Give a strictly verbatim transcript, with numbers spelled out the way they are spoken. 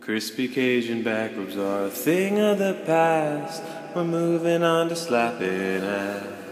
Crispy Cajun backribs are a thing of the past. We're moving on to slapping ass.